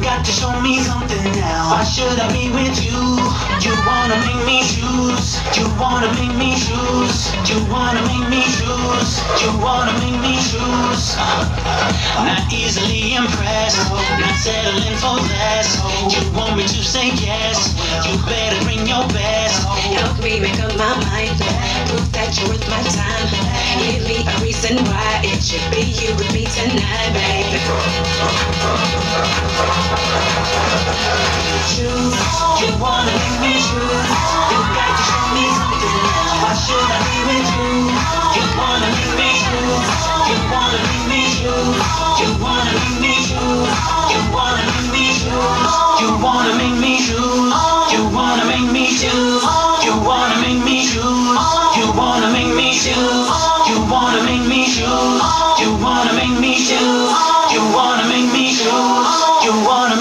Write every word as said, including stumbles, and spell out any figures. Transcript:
got to show me something now. Why should I be with you? You wanna make me choose. You wanna make me choose. You wanna make me choose. You wanna make me choose. Not easily impressed. Not settling for less. You want me to say yes. You better bring your best. Help me make up my mind. Prove that you're worth my time. Give me a reason why it should be you with me tonight, baby. Choose. You wanna make me choose. You got to show me something. Why should I be with you? You wanna make me choose. You wanna make me choose. You wanna make me choose. You wanna make me choose. You wanna make me choose. You wanna make me choose. You wanna make me choose. You wanna make me choose. You wanna make me choose. You wanna make me choose. You wanna make me choose. You wanna